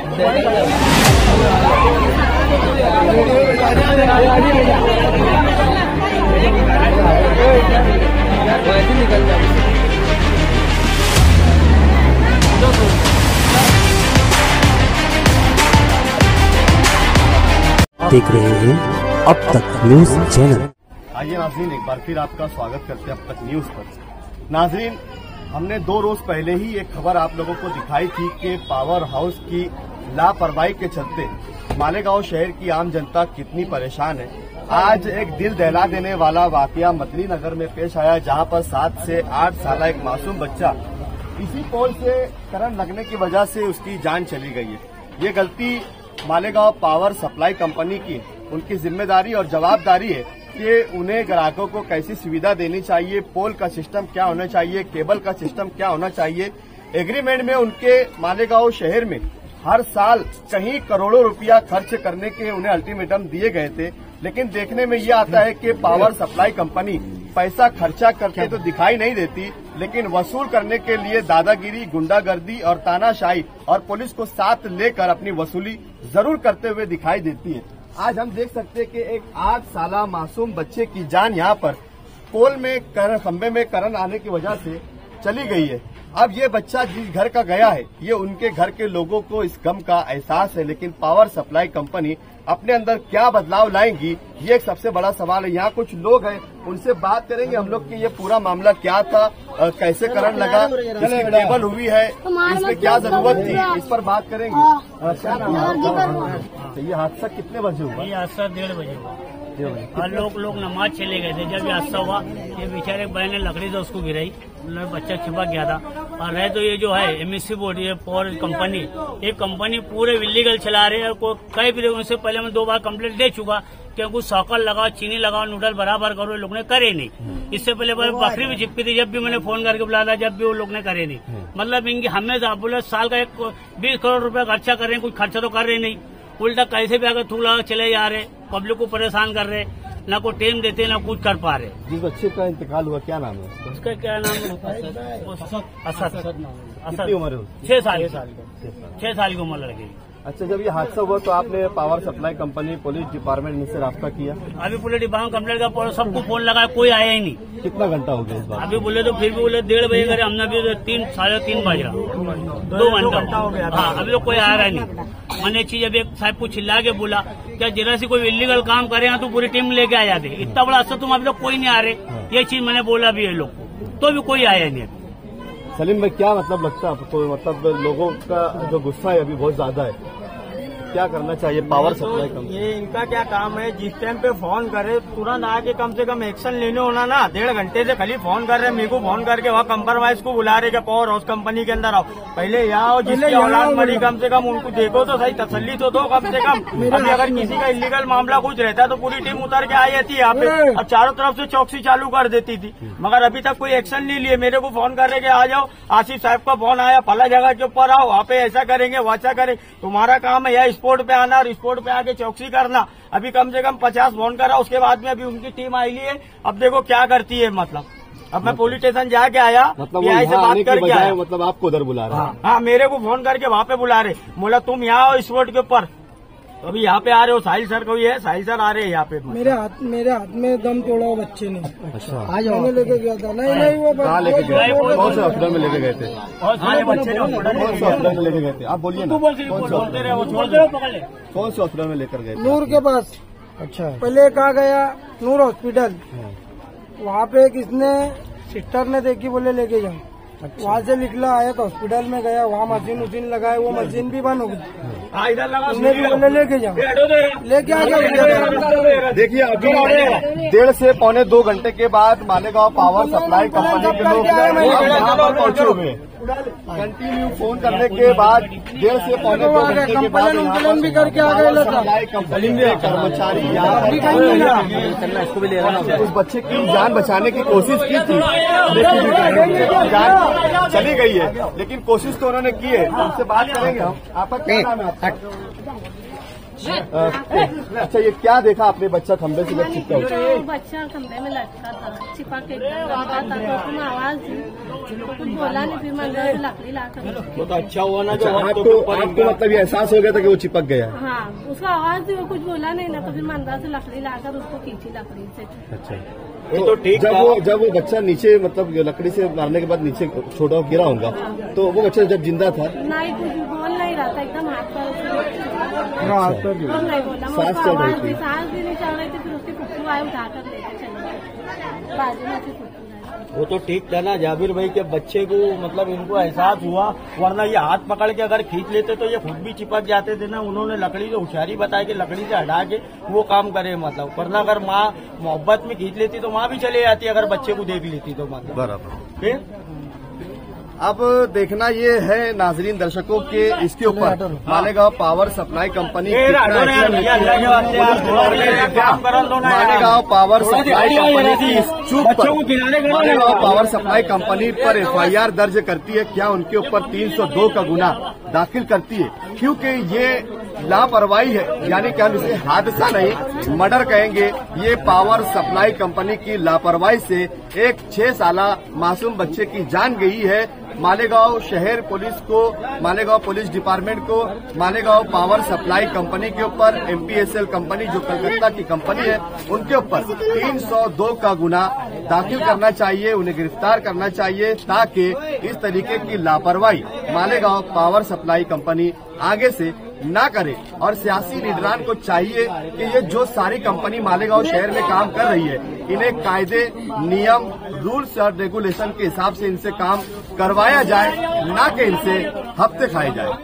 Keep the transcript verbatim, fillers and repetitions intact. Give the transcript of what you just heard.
देख रहे हैं अब तक न्यूज चैनल। आइए नाज़रीन, एक बार फिर आपका स्वागत करते हैं अब तक न्यूज पर। नाज़रीन, हमने दो रोज पहले ही एक खबर आप लोगों को दिखाई थी कि पावर हाउस की लापरवाही के चलते मालेगांव शहर की आम जनता कितनी परेशान है। आज एक दिल दहला देने वाला वाकया मदनी नगर में पेश आया, जहां पर सात से आठ साल एक मासूम बच्चा इसी पोल से करंट लगने की वजह से उसकी जान चली गई है। ये गलती मालेगांव पावर सप्लाई कंपनी की, उनकी जिम्मेदारी और जवाबदारी है कि उन्हें ग्राहकों को कैसी सुविधा देनी चाहिए, पोल का सिस्टम क्या होना चाहिए, केबल का सिस्टम क्या होना चाहिए। एग्रीमेंट में उनके मालेगांव शहर में हर साल कहीं करोड़ों रुपया खर्च करने के उन्हें अल्टीमेटम दिए गए थे, लेकिन देखने में ये आता है कि पावर सप्लाई कंपनी पैसा खर्चा करके तो दिखाई नहीं देती, लेकिन वसूल करने के लिए दादागिरी, गुंडागर्दी और तानाशाही और पुलिस को साथ लेकर अपनी वसूली जरूर करते हुए दिखाई देती है। आज हम देख सकते हैं कि एक आठ साला मासूम बच्चे की जान यहाँ पर पोल में करंट, खंबे में करंट आने की वजह से चली गई है। अब ये बच्चा जिस घर का गया है, ये उनके घर के लोगों को इस गम का एहसास है, लेकिन पावर सप्लाई कंपनी अपने अंदर क्या बदलाव लाएंगी, ये एक सबसे बड़ा सवाल है। यहाँ कुछ लोग हैं, उनसे बात करेंगे हम लोग कि ये पूरा मामला क्या था, आ, कैसे करंट लगा, इसकी केबल हुई है, इसमें क्या जरूरत थी, इस पर बात करेंगे। ये हादसा कितने बजे हुआ? ये हादसा डेढ़ बजे हुआ और लोग लोग नमाज चले गए थे। जब ये हादसा हुआ, ये बेचारे बहन ने लकड़ी से उसको गिराई, बच्चा छिपा गया था। और रहे तो ये जो है एमएससी बोर्ड, ये पावर कंपनी, ये कंपनी पूरे इलीगल चला रही है। और कई भी उनसे पहले मैं दो बार कंप्लेंट दे चुका कि कुछ सॉकर लगाओ, चीनी लगाओ, नूडल बराबर करो, ये लोग ने करे नहीं। इससे पहले बकरी भी चिपकी थी, जब भी मैंने फोन करके बुलाया था, जब भी वो लोग ने करे नहीं। मतलब इनकी हमें बोले साल का एक बीस करोड़ रुपया खर्चा कर रहे हैं, कुछ खर्चा तो कर रहे नहीं, उल्टा कैसे भी अगर थूला चले जा रहे, पब्लिक को परेशान कर रहे, ना कोई टेम देते ना कुछ कर पा रहे। जिस बच्चे का इंतकाल हुआ क्या नाम है उसका? क्या नाम है? असद। कितनी उम्र है? छह साल छह साल की उम्र लड़की। अच्छा, जब ये हादसा हुआ तो आपने power supply company, police department में से रास्ता किया? अभी पुलिस डिपार्टमेंट कंप्लेंट का सबको फोन लगाया, कोई आया ही नहीं। कितना घंटा हो गया इस बार? अभी बोले तो फिर भी बोले डेढ़ बजे करे, हमने अभी तीन साढ़े तीन बज रहा, दो घंटा हो गया। हाँ, अभी तो कोई आ रहा नहीं। मैंने चीज अभी एक साहब को चिल्ला के बोला क्या जरा सी कोई इलीगल काम करे तो पूरी टीम लेके आ जाते, इतना बड़ा असर तुम अभी लोग कोई नहीं आ रहे। ये चीज मैंने बोला भी है लोग को, तो भी कोई आया नहीं। सलीम भाई, क्या मतलब लगता है आपको? मतलब लोगों का जो गुस्सा है अभी बहुत ज्यादा है, क्या करना चाहिए पावर सप्लाई कंपनी? ये इनका क्या काम है, जिस टाइम पे फोन करे तुरंत आके कम से कम एक्शन लेने होना ना। डेढ़ घंटे से खाली फोन कर रहे, मेरे को फोन करके वहाँ कंप्रोमाइज को बुला रहे कि पावर हाउस कंपनी के अंदर आओ, पहले यहाँ आओ, जिसकी औलाद मरी कम से कम उनको देखो तो सही, तसल्ली तो दो कम से कम। अभी अगर किसी का इलीगल मामला कुछ रहता तो पूरी टीम उतर के आई जाती है यहाँ पे और चारों तरफ से चौकसी चालू कर देती थी, मगर अभी तक कोई एक्शन नहीं लिए। मेरे को फोन कर रहे कि आ जाओ, आसिफ साहब का फोन आया, फला जगह के ऊपर आओ, वहाँ पे ऐसा करेंगे वैसा करेंगे। तुम्हारा काम है या स्पोर्ट पे आना और स्पोर्ट पे आके चौकसी करना। अभी कम से कम पचास फोन करा, उसके बाद में अभी उनकी टीम आई ली है। अब देखो क्या करती है। मतलब अब मैं पुलिस स्टेशन जाके आया, मतलब पीआई से बात करके आया। मतलब आपको उधर बुला रहे? हाँ, हाँ, मेरे को फोन करके वहाँ पे बुला रहे, बोला तुम यहाँ आओ स्पोर्ट के ऊपर। तो अभी यहाँ पे आ रहे हो, साहिल सर कोई है, साहिल सर आ रहे हैं यहाँ पे। मेरे हाथ मेरे हाथ में दम तोड़ा वो बच्चे ने। अच्छा, आ जाओ, मैंने लेके गया था। नहीं नहीं, वो कहाँ लेके गए? कौन से हॉस्पिटल में लेके गए थे? और सारे बच्चे कौन से हॉस्पिटल में लेके गए थे? आप बोलिए ना, कौन से हॉस्पिटल में लेकर गए? नूर के पास। अच्छा, पहले कहाँ गया? नूर हॉस्पिटल। वहाँ पे किसने सिस्टर ने देखी, बोले लेके जाओ। अच्छा। वहाँ से निकला, आया तो हॉस्पिटल में गया, वहाँ मशीन उशीन लगाए, वो मशीन भी बंद हो गई। इधर लगा, भी बोले लेके जाओ, लेके आ गया। देखिए, अभी डेढ़ से पौने दो घंटे के बाद मालेगांव पावर सप्लाई कंपनी के लोग यहाँ पर पहुंचे हुए हैं। कंटिन्यू फोन करने के बाद डेढ़ से पौने दो घंटे के बाद कंप्लेन भी करके आ गए कंपनी के कर्मचारी यहाँ उस बच्चे की जान बचाने की कोशिश की थी, लेकिन जान चली गई है, लेकिन कोशिश तो उन्होंने की है। उनसे बात करेंगे हम। आपका क्या नाम है? अच्छा, ये क्या देखा आपने? बच्चा खंबे से जब चिपका हुआ? तो बच्चा खंबे में लटका था, चिपक के लटका था, तो उसमें आवाज थी, तो कुछ बोला नहीं, फिर मैं अंदर से लकड़ी लाकर। वो तो अच्छा हुआ ना अच्छा, जो आपको आपको मतलब ये एहसास हो गया था कि वो चिपक गया? हाँ, उसका आवाज थी, वो कुछ बोला नहीं ना, तो फिर मैं अंदर से लकड़ी लाकर उसको खींची लकड़ी से। अच्छा, ये तो ठीक जब था। वो जब वो बच्चा नीचे मतलब लकड़ी से मारने के बाद नीचे छोटा गिरा होगा, तो वो बच्चा जब जिंदा था? नहीं, कुछ बोल नहीं रहा था, एकदम हाथ पर हाथ पर कुछ नहीं बोला, सांस चल रही थी? सांस भी नहीं चल रही थी। फिर उसके फुफ्फू आए, उठाकर लेके चले गए, बाजू में से फुफ्फू आए। वो तो ठीक था ना जाबिर भाई के बच्चे को मतलब इनको एहसास हुआ, वरना ये हाथ पकड़ के अगर खींच लेते तो ये खुद भी चिपक जाते थे ना। उन्होंने लकड़ी से होशियारी बताई कि लकड़ी से हटा के वो काम करे, मतलब वरना अगर माँ मोहब्बत में खींच लेती तो माँ भी चले जाती अगर बच्चे को देख लेती तो, मतलब बराबर। फिर अब देखना ये है नाजरीन दर्शकों के इसके ऊपर Malegaon power supply company Malegaon power supply company की इस चूक पर मालेगांव पावर सप्लाई कंपनी पर एफआईआर दर्ज करती है, क्या उनके ऊपर तीन सौ दो का गुना दाखिल करती है, क्योंकि ये लापरवाही है, यानी कि हम इसे हादसा नहीं मर्डर कहेंगे। ये पावर सप्लाई कंपनी की लापरवाही से एक छह साला मासूम बच्चे की जान गई है। मालेगांव शहर पुलिस को, मालेगांव पुलिस डिपार्टमेंट को मालेगांव पावर सप्लाई कंपनी के ऊपर, एमपीएसएल कंपनी जो कलकत्ता की कंपनी है, उनके ऊपर तीन सौ दो का गुना दाखिल करना चाहिए, उन्हें गिरफ्तार करना चाहिए, ताकि इस तरीके की लापरवाही मालेगांव पावर सप्लाई कंपनी आगे से ना करे। और सियासी लीडरान को चाहिए कि ये जो सारी कंपनी मालेगांव शहर में काम कर रही है, इन्हें कायदे, नियम, रूल्स और रेगुलेशन के हिसाब से इनसे काम करवाया जाए, ना कि इनसे हफ्ते खाए जाए।